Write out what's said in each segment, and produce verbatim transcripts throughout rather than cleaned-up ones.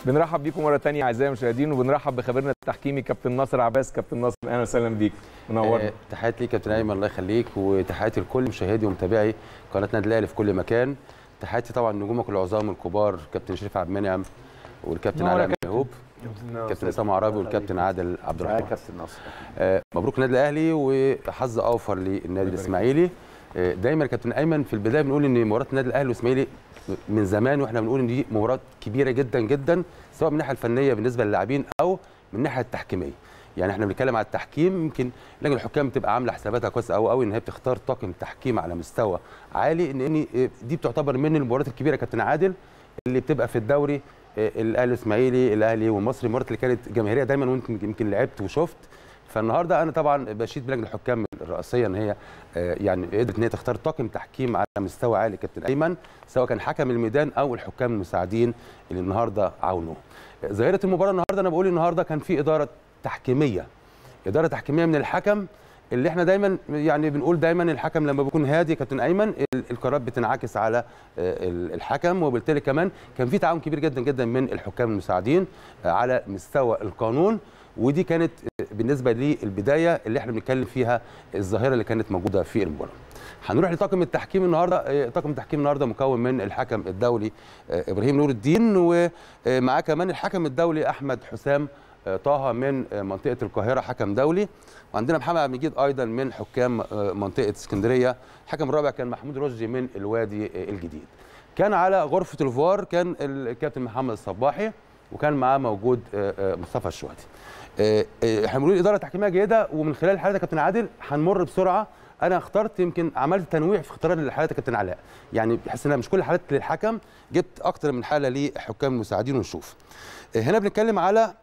بنرحب بيكم مره ثانيه اعزائي المشاهدين، وبنرحب بخبيرنا التحكيمي كابتن ناصر عباس. كابتن ناصر اهلا وسهلا بيك، منورنا. آه تحياتي ليك كابتن ايمن، الله يخليك، وتحياتي لكل مشاهدي ومتابعي قناه نادي الاهلي في كل مكان. تحياتي طبعا نجومك العظام الكبار كابتن شريف عبد المنعم والكابتن علاء ميهوب، كابتن اسامه عرابي والكابتن عادل عبد الرحمن. كابتن ناصر آه مبروك النادي الاهلي وحظ اوفر للنادي الاسماعيلي. آه دايما كابتن ايمن في البدايه بنقول ان مباراه النادي الاهلي والاسماعيلي من زمان واحنا بنقول ان دي مباراه كبيره جدا جدا، سواء من الناحيه الفنيه بالنسبه للاعبين او من الناحيه التحكيميه. يعني احنا بنتكلم على التحكيم، يمكن لجنه الحكام بتبقى عامله حساباتها كويس قوي قوي ان هي بتختار طاقم تحكيم على مستوى عالي، ان ان دي بتعتبر من المباريات الكبيره كابتن عادل اللي بتبقى في الدوري. الاهلي الاسماعيلي، الاهلي والمصري، المباريات اللي كانت جماهيريه دايما، ويمكن يمكن لعبت وشفت. فالنهارده انا طبعا بشيد بلجنه الحكام الرئاسيه ان هي يعني قدرت ان هي تختار طاقم تحكيم على مستوى عالي كابتن ايمن، سواء كان حكم الميدان او الحكام المساعدين اللي النهارده عاونوا. ظاهره المباراه النهارده انا بقول النهارده كان في اداره تحكيميه، اداره تحكيميه من الحكم اللي احنا دايما يعني بنقول دايما الحكم لما بيكون هادي كابتن ايمن القرارات بتنعكس على الحكم، وبالتالي كمان كان في تعاون كبير جدا جدا من الحكام المساعدين على مستوى القانون. ودي كانت بالنسبه للبدايه اللي احنا بنتكلم فيها الظاهره اللي كانت موجوده في المباراه. هنروح لطاقم التحكيم النهارده. طاقم التحكيم النهارده مكون من الحكم الدولي ابراهيم نور الدين، ومعاه كمان الحكم الدولي احمد حسام طه من منطقه القاهره حكم دولي، وعندنا محمد عبد المجيد ايضا من حكام منطقه اسكندريه. الحكم الرابع كان محمود رشدي من الوادي الجديد. كان على غرفه الفار كان الكابتن محمد الصباحي، وكان معاه موجود مصطفى الشواتي. احنا بنقول اداره تحكيميه جيده، ومن خلال الحالات يا كابتن عادل هنمر بسرعه. انا اخترت يمكن عملت تنويع في اختيار الحالات يا كابتن علاء، يعني بحيث ان مش كل الحالات للحكم، جبت اكتر من حاله لحكام المساعدين ونشوف. هنا بنتكلم على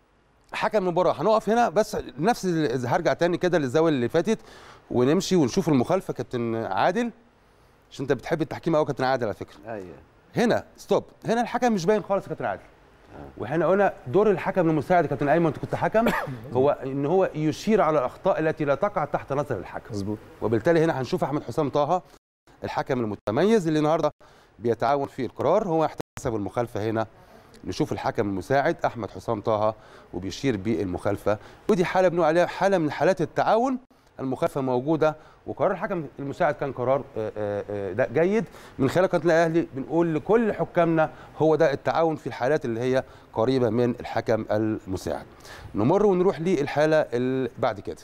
حكم المباراه، هنقف هنا بس نفس هرجع تاني كده للزاويه اللي فاتت ونمشي ونشوف المخالفه كابتن عادل، عشان انت بتحب التحكيم قوي كابتن عادل على فكره. ايوه هنا ستوب، هنا الحكم مش باين خالص يا كابتن عادل. وهنا قلنا دور الحكم المساعد يا كابتن ايمن، انت كنت حكم، هو ان هو يشير على الاخطاء التي لا تقع تحت نظر الحكم. مظبوط. وبالتالي هنا هنشوف احمد حسام طه الحكم المتميز اللي النهارده بيتعاون في القرار، هو يحتسب المخالفه. هنا نشوف الحكم المساعد احمد حسام طه وبيشير بالمخالفه، ودي حاله بنقول عليها حاله من حالات التعاون. المخالفه موجوده، وقرار الحكم المساعد كان قرار ده جيد. من خلال قناه الاهلي بنقول لكل حكامنا هو ده التعاون في الحالات اللي هي قريبه من الحكم المساعد. نمر ونروح للحاله اللي بعد كده.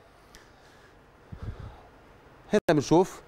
هنا بنشوف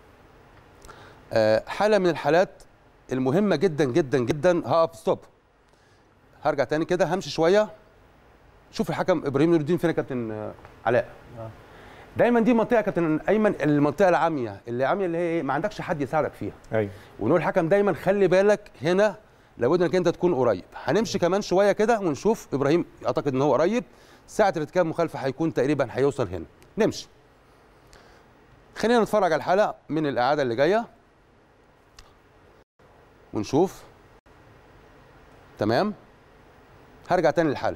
حاله من الحالات المهمه جدا جدا جدا. هقف ستوب، هرجع تاني كده، همشي شويه. شوف الحكم ابراهيم نور الدين فين يا كابتن علاء؟ دايما دي منطقه كابتن ايمن، المنطقه العاميه اللي عاميه اللي هي ايه، ما عندكش حد يساعدك فيها. ايوه. ونقول الحكم دايما خلي بالك هنا لابد انك انت تكون قريب. هنمشي كمان شويه كده ونشوف ابراهيم، اعتقد ان هو قريب، ساعه ارتكاب مخالفه هيكون تقريبا هيوصل هنا. نمشي. خلينا نتفرج على الحلقه من الاعاده اللي جايه ونشوف. تمام. هرجع تاني للحاله.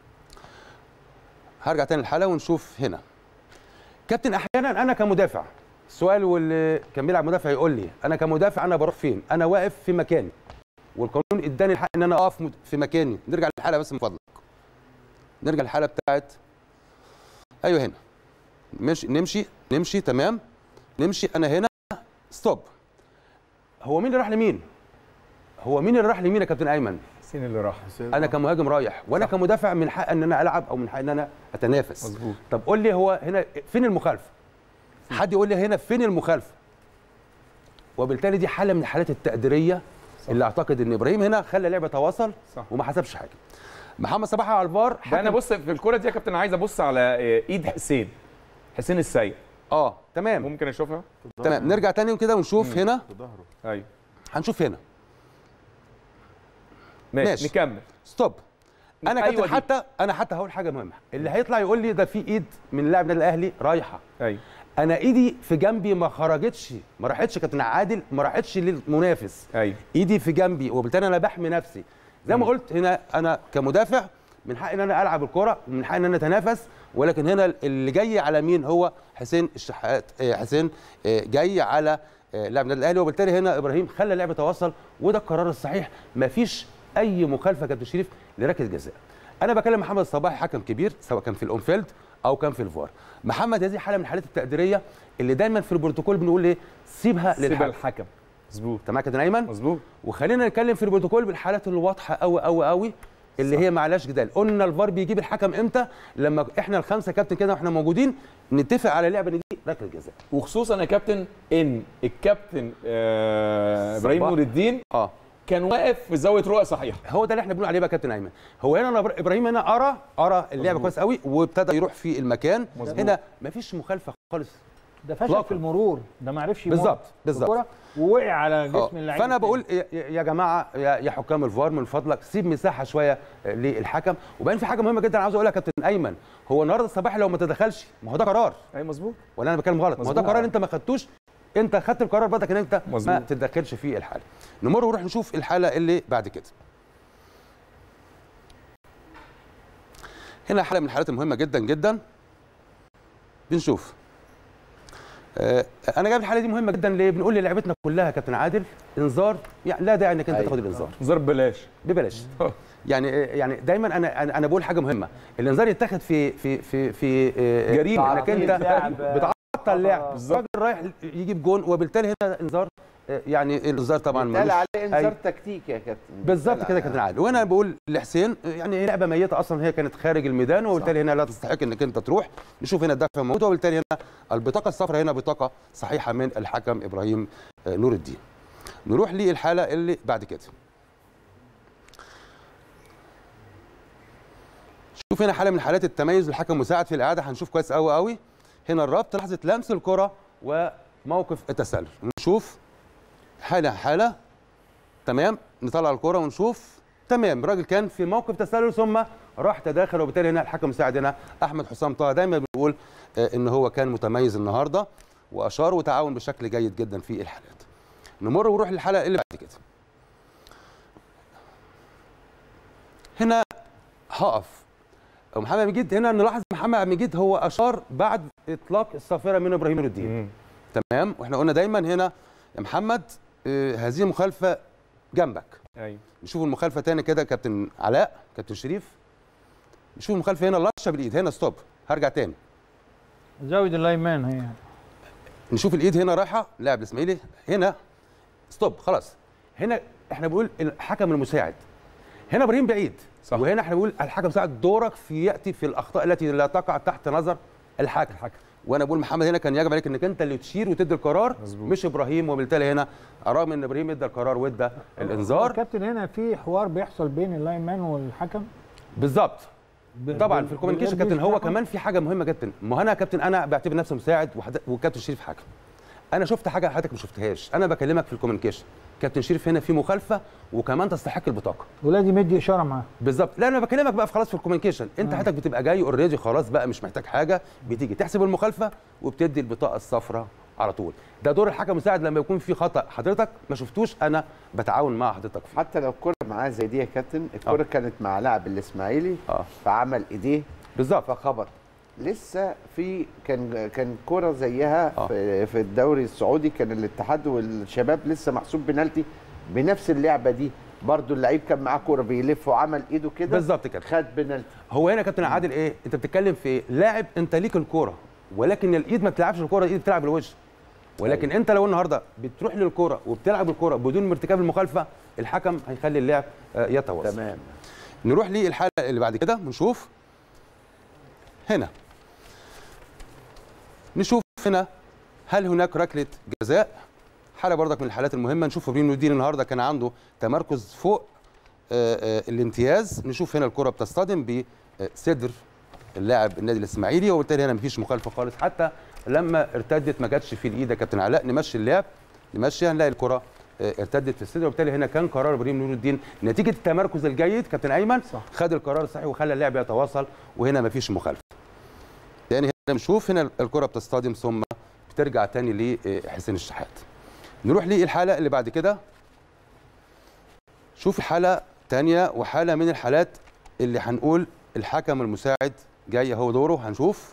هرجع تاني للحاله ونشوف هنا. كابتن احيانا انا كمدافع، السؤال واللي كان بيلعب مدافع يقول لي انا كمدافع انا بروح فين؟ انا واقف في مكاني، والقانون اداني الحق ان انا اقف في مكاني. نرجع للحاله بس من فضلك. نرجع للحاله بتاعت ايوه هنا. ماشي نمشي نمشي تمام. نمشي. انا هنا ستوب. هو مين اللي راح لمين؟ هو مين اللي راح لمين يا كابتن ايمن؟ حسين اللي راح. انا كمهاجم رايح، وانا صح. كمدافع من حق ان انا العب او من حق ان انا اتنافس. مظبوط. طب قول لي هو هنا فين المخالفه؟ حد يقول لي هنا فين المخالفه؟ وبالتالي دي حاله من الحالات التقديريه صح. اللي اعتقد ان ابراهيم هنا خلى لعبه تواصل صح. وما حسبش حاجه. محمد صباحي على الفار. ده انا بص في الكوره دي يا كابتن عايز ابص على ايد حسين حسين السيد. اه تمام. ممكن اشوفها؟ تمام. نرجع تاني كده ونشوف مم. هنا. ايوه. هنشوف هنا. ماشي. ماشي نكمل. ستوب. انا أيوة كابتن حتى انا حتى هقول حاجه مهمه، اللي هيطلع يقول لي ده في ايد من لاعب النادي الاهلي رايحه. ايوه. انا ايدي في جنبي ما خرجتش، ما راحتش كابتن عادل، ما راحتش للمنافس. ايوه. ايدي في جنبي، وبالتالي انا بحمي نفسي. زي ما قلت هنا انا كمدافع من حقي ان انا العب الكره، ومن حقي ان انا اتنافس، ولكن هنا اللي جاي على مين؟ هو حسين الشحات. حسين جاي على لاعب النادي الاهلي، وبالتالي هنا ابراهيم خلى اللعبه تواصل، وده القرار الصحيح. مفيش اي مخالفه كابتن شريف لركله جزاء. انا بكلم محمد الصباحي حكم كبير سواء كان في الاونفيلد او كان في الفار. محمد هذه حاله من الحالات التقديريه اللي دايما في البروتوكول بنقول ايه؟ سيبها للحكم. سيبها للحكم. مظبوط. تمام يا كابتن ايمن؟ مظبوط. وخلينا نتكلم في البروتوكول بالحالات الواضحه قوي قوي قوي اللي صح. هي معلاش جدال. قلنا الفار بيجيب الحكم امتى؟ لما احنا الخمسه كابتن كده واحنا موجودين نتفق على لعبه ان دي ركله جزاء. وخصوصا يا كابتن ان الكابتن آه ابراهيم نور الدين اه كان واقف في زاويه رؤيه صحيحه. هو ده اللي احنا بنقول عليه بقى كابتن ايمن. هو هنا ابراهيم هنا ارى ارى اللعبه كويس قوي وابتدى يروح في المكان. مزبوط. هنا مفيش مخالفه خالص. ده فشل في المرور، ده ما عرفش يمر بالظبط بالظبط ووقع على جسم اللعيب. فانا بقول يا جماعه يا حكام الفار من فضلك سيب مساحه شويه للحكم. وبعدين في حاجه مهمه جدا عاوز اقولها يا كابتن ايمن، هو النهارده الصباحي لو ما تدخلش ما هو ده قرار. اي مظبوط. ولا انا بتكلم غلط؟ ما هو ده قرار انت ما خدتوش، انت خدت القرار بدك ان انت مزبوط. ما تتدخلش في الحاله. نمر ونروح نشوف الحاله اللي بعد كده. هنا حاله من الحالات المهمه جدا جدا. بنشوف آه انا جايب الحاله دي مهمه جدا ليه؟ بنقول للعيبتنا كلها كابتن عادل انذار، يعني لا داعي انك انت تاخد الانذار. انذار ببلاش ببلاش. يعني يعني دايما انا انا بقول حاجه مهمه، الانذار يتاخد في في في في آه جريمه انك انت بتعطل اللعب، الراجل رايح يجيب جون وبالتالي هنا انذار. يعني الانذار طبعا بيتقال عليه انذار تكتيكي يا كابتن. بالظبط كده يا كابتن عادل. وانا بقول لحسين يعني لعبه ميته اصلا، هي كانت خارج الميدان وبالتالي هنا لا تستحق انك انت تروح. نشوف هنا الدفع موجود وبالتالي هنا البطاقه الصفراء هنا بطاقه صحيحه من الحكم ابراهيم نور الدين. نروح للحاله اللي بعد كده. شوف هنا حاله من حالات التميز للحكم مساعد في الاعاده، هنشوف كويس قوي قوي. هنا الربط لحظه لمس الكره وموقف التسلل. نشوف حاله حاله تمام، نطلع الكره ونشوف تمام الراجل كان في موقف تسلل ثم راح تداخل وبالتالي هنا الحكم مساعد هنا احمد حسام طه. دايما بنقول ان هو كان متميز النهارده واشار وتعاون بشكل جيد جدا في الحالات. نمر ونروح للحاله اللي بعد كده. هنا هقف محمد مجيد. هنا نلاحظ محمد مجيد هو اشار بعد اطلاق الصافره من ابراهيم نور الدين. تمام. واحنا قلنا دايما هنا يا محمد آه هذه مخالفه جنبك. ايوه. نشوف المخالفه تاني كده كابتن علاء كابتن شريف. نشوف المخالفه هنا لطشه بالايد. هنا ستوب، هرجع تاني زاويه الايمان هي. نشوف الايد هنا رايحه لاعب الاسماعيلي. هنا ستوب خلاص. هنا احنا بنقول الحكم المساعد، هنا ابراهيم بعيد صح. وهنا احنا بنقول الحكم المساعد دورك في ياتي في الاخطاء التي لا تقع تحت نظر الحكم. الحكم. وانا بقول محمد هنا كان يجب عليك انك انت اللي تشير وتدي القرار مزبوط. مش ابراهيم. وبالتالي هنا رغم ان ابراهيم ادى القرار وادى الانذار. كابتن هنا في حوار بيحصل بين اللاين مان والحكم بالظبط. طبعا في الكوميونيكيشن كابتن هو كمان في حاجه مهمه جدا. ما انا كابتن انا بعتبر نفسي مساعد وكابتن شريف حكم. انا شفت حاجه حضرتك ما شفتهاش. انا بكلمك في الكوميونيكيشن كابتن شريف هنا في مخالفه وكمان تستحق البطاقه ولازم يدي اشاره معاه بالظبط. لا انا بكلمك بقى في خلاص في الكوميونيكيشن انت حضرتك آه. بتبقى جاي اوريدي خلاص بقى مش محتاج حاجه، بتيجي تحسب المخالفه وبتدي البطاقه الصفراء على طول. ده دور الحكم المساعد لما يكون في خطا حضرتك ما شفتوش انا بتعاون مع حضرتك فيه. حتى لو الكره معاه زي دي يا كابتن، الكره آه. كانت مع لاعب الاسماعيلي آه. فعمل ايديه بالظبط فخبط. لسه في كان كان كوره زيها آه. في, في الدوري السعودي كان الاتحاد والشباب لسه محسوب بنالتي بنفس اللعبه دي برضو، اللعيب كان معاه كوره بيلف وعمل ايده كده بالظبط كده خد بنالتي. هو هنا كابتن عادل ايه؟ انت بتتكلم في لاعب انت ليك الكوره ولكن الايد ما بتلعبش الكوره، الايد بتلعب الوجه. ولكن أيوة. انت لو النهارده بتروح للكوره وبتلعب الكوره بدون ارتكاب المخالفه الحكم هيخلي اللعب يتواصل. تمام. نروح للحاله اللي بعد كده ونشوف هنا. نشوف هنا هل هناك ركله جزاء؟ حاله برضك من الحالات المهمه. نشوف ابراهيم نور الدين النهارده كان عنده تمركز فوق آآ آآ الامتياز. نشوف هنا الكره بتصطدم بصدر اللاعب النادي الاسماعيلي وبالتالي هنا مفيش مخالفه خالص. حتى لما ارتدت ما جاتش في الايد يا كابتن علاء. نمشي اللعب نمشي هنلاقي الكره ارتدت في الصدر وبالتالي هنا كان قرار ابراهيم نور الدين نتيجه التمركز الجيد كابتن ايمن صح. خد القرار الصحيح وخلى اللعب يتواصل وهنا مفيش مخالفه. تاني هنا بنشوف هنا الكره بتصطدم ثم بترجع تاني لحسين الشحات. نروح للحاله اللي بعد كده. شوف حاله تانية وحاله من الحالات اللي هنقول الحكم المساعد جاي اهو دوره. هنشوف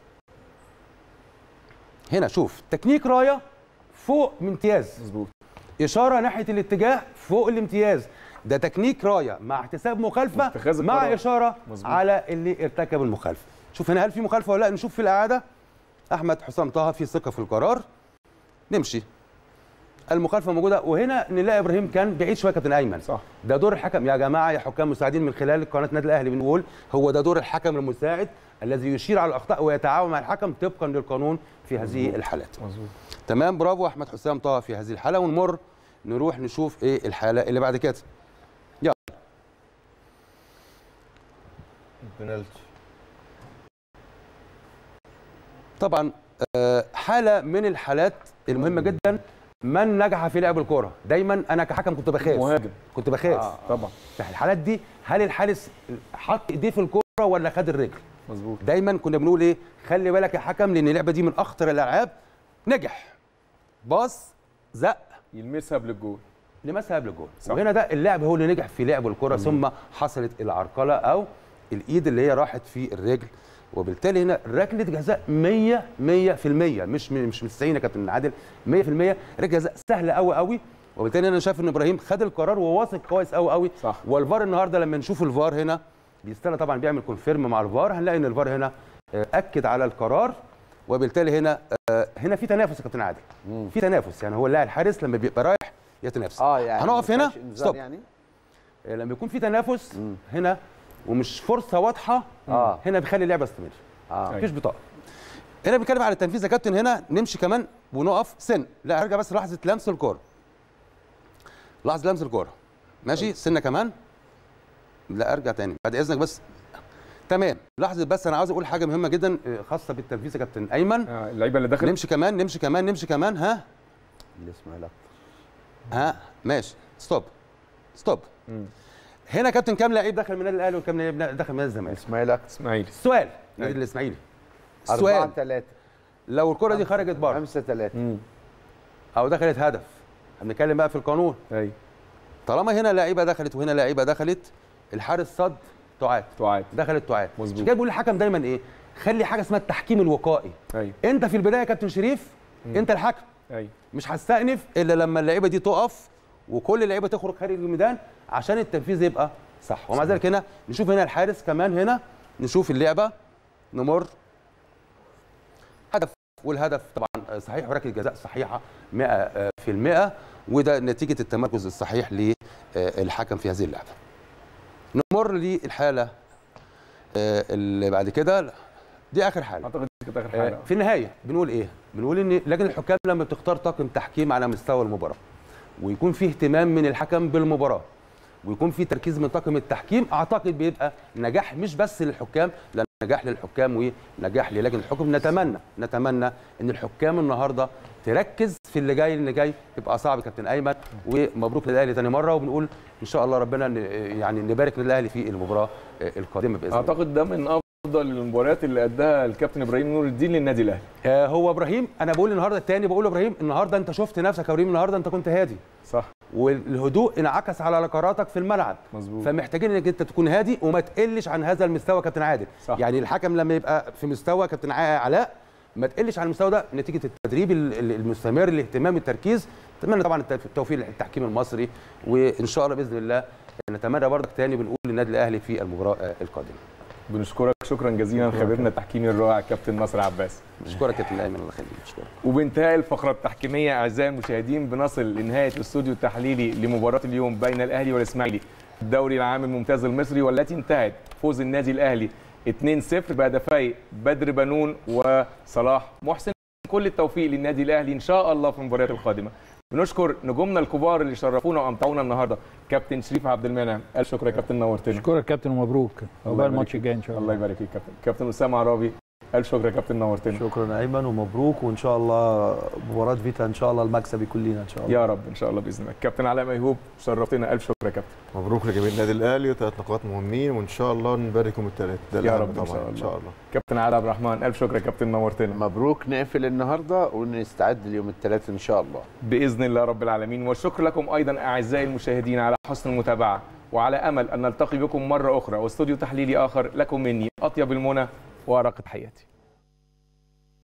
هنا شوف تكنيك رايه فوق من امتياز مظبوط، اشاره ناحيه الاتجاه فوق الامتياز. ده تكنيك رايه مع احتساب مخالفه مع القرار. اشاره مظبوط. على اللي ارتكب المخالفه. شوف هنا هل في مخالفه ولا لا؟ نشوف في الاعاده. احمد حسام طه في ثقه في القرار، نمشي المخالفه موجوده، وهنا نلاقي ابراهيم كان بعيد شويه. كابتن ايمن صح، ده دور الحكم يا جماعه يا حكام مساعدين. من خلال قناه النادي الاهلي بنقول هو ده دور الحكم المساعد الذي يشير على الاخطاء ويتعاون مع الحكم طبقا للقانون في هذه مزبوط. الحالات. مظبوط. تمام، برافو احمد حسام طه في هذه الحاله. ونمر نروح نشوف ايه الحاله اللي بعد كده. يلا بنالتي. طبعا حاله من الحالات المهمه جدا. من نجح في لعب الكره دايما انا كحكم كنت بخاف، مهاجم كنت بخاف آه. طبعا في الحالات دي هل الحارس حط ايديه في الكره ولا خد الرجل؟ مظبوط. دايما كنا بنقول ايه، خلي بالك يا حكم لان اللعبه دي من اخطر الالعاب. نجح، باص، زق، يلمسها بالجول، لمسها قبل الجول. وهنا ده اللاعب هو اللي نجح في لعب الكره، ثم حصلت العرقله او الايد اللي هي راحت في الرجل، وبالتالي هنا ركله جزاء مية مية في المية، مش مش من تسعين يا كابتن عادل، مية في المية ركله جزاء سهله قوي قوي. وبالتالي انا شايف ان ابراهيم خد القرار وواثق كويس قوي قوي. صح. والفار النهارده لما نشوف الفار هنا بيستنى طبعا بيعمل كونفيرم مع الفار، هنلاقي ان الفار هنا اكد على القرار، وبالتالي هنا هنا في تنافس يا كابتن عادل، في تنافس. يعني هو اللاعب الحارس لما بيبقى رايح يتنافس. اه يعني هنقف هنا ستوب. يعني لما يكون في تنافس مم. هنا ومش فرصه واضحه آه. هنا بيخلي اللعبه تستمر. اه مفيش بطاقه. هنا بنتكلم على التنفيذ يا كابتن. هنا نمشي كمان ونقف سن، لا ارجع بس لحظه لمس الكوره، لحظه لمس الكوره ماشي. سنه كمان، لا ارجع تاني بعد اذنك بس. تمام، لحظه بس انا عاوز اقول حاجه مهمه جدا خاصه بالتنفيذ يا كابتن ايمن. آه. اللعيبه اللي دخلت نمشي كمان نمشي كمان نمشي كمان ها اللي اسمها لا ها ماشي ستوب ستوب. مم. هنا كابتن كام لعيب دخل من النادي الاهلي وكام لعيب دخل من نادي الزمالك؟ اسماعيلي اسماعيلي. السؤال النادي الاسماعيلي، السؤال أربعة ثلاثة لو الكره دي خرجت بره خمسة ثلاثة او دخلت هدف، هنتكلم بقى في القانون. ايوه طالما هنا لعيبه دخلت وهنا لعيبه دخلت، الحارس صد تعاد تعاد دخلت تعاد. مظبوط. عشان كده بيقول الحكم دايما ايه، خلي حاجه اسمها التحكيم الوقائي. ايوه انت في البدايه يا كابتن شريف مم. انت الحكم، ايوه مش هستأنف الا لما اللعيبه دي تقف وكل اللعيبه تخرج خارج الميدان عشان التنفيذ يبقى صح. ومع ذلك هنا نشوف هنا الحارس كمان، هنا نشوف اللعبه نمر هدف، والهدف طبعا صحيح وركله جزاء صحيحه مية في المية، وده نتيجه التمركز الصحيح للحكم في هذه اللعبه. نمر للحاله اللي بعد كده، دي اخر حاله. اعتقد دي اخر حاله. في النهايه بنقول ايه؟ بنقول ان لجنه الحكام لما بتختار طاقم تحكيم على مستوى المباراه ويكون فيه اهتمام من الحكم بالمباراه ويكون في تركيز من طاقم التحكيم، اعتقد بيبقى نجاح مش بس للحكام، لا نجاح للحكام ونجاح للجنه الحكم. نتمنى نتمنى ان الحكام النهارده تركز في اللي جاي، اللي جاي يبقى صعب كابتن ايمن. ومبروك للاهلي ثاني مره، وبنقول ان شاء الله ربنا يعني نبارك للاهلي في المباراه القادمه باذن الله. اعتقد ده من افضل المباريات اللي اداها الكابتن ابراهيم نور الدين للنادي الاهلي. آه هو ابراهيم، انا بقول النهارده الثاني بقول ابراهيم النهارده انت شفت نفسك يا ابراهيم، النهارده انت كنت هادي صح، والهدوء انعكس على قراراتك في الملعب. مظبوط. فمحتاجين انك انت تكون هادي وما تقلش عن هذا المستوى كابتن عادل. صح. يعني الحكم لما يبقى في مستوى كابتن علاء ما تقلش عن المستوى ده نتيجه التدريب المستمر، الاهتمام، التركيز. اتمنى طبعا التوفيق للتحكيم المصري، وان شاء الله باذن الله نتمنى برضك تاني بنقول للنادي الاهلي في المباراه القادمه. بنشكرك شكرا جزيلا خبيرنا التحكيمي الرائع كابتن ناصر عباس. بشكرك كابتن ايمن، الله يخليك. بشكرك. وبانتهاء الفقره التحكيميه اعزائي المشاهدين بنصل لنهايه الاستوديو التحليلي لمباراه اليوم بين الاهلي والاسماعيلي الدوري العام الممتاز المصري، والتي انتهت فوز النادي الاهلي اثنين صفر بهدفي بدر بنون وصلاح محسن. كل التوفيق للنادي الاهلي ان شاء الله في المباريات القادمه. بنشكر نجومنا الكبار اللي شرفونا وامتعونا النهارده، كابتن شريف عبد المنعم، الف شكر يا كابتن، نورتنا. اشكرك كابتن ومبروك، عقبال الماتش الجاي ان شاء الله. الله يبارك فيك كابتن. كابتن اسامه عرابي، الف شكر يا كابتن، نورتنا. شكرا ايمن ومبروك، وان شاء الله مباراه فيتا ان شاء الله المكسب يكون لينا ان شاء الله. يا رب ان شاء الله باذن الله. كابتن علاء ميهوب شرفتنا، الف شكر يا كابتن. مبروك لجميع النادي الاهلي، وثلاث نقاط مهمين وان شاء الله نباركم الثلاث. يا رب ان شاء الله. ان شاء الله. كابتن علاء عبد الرحمن، الف شكر يا كابتن، نورتنا. مبروك، نقفل النهارده ونستعد ليوم الثلاث ان شاء الله باذن الله رب العالمين. والشكر لكم ايضا اعزائي المشاهدين على حسن المتابعه، وعلى امل ان نلتقي بكم مره اخرى واستوديو تحليلي اخر. لكم مني اطيب المنى وارق تحياتي.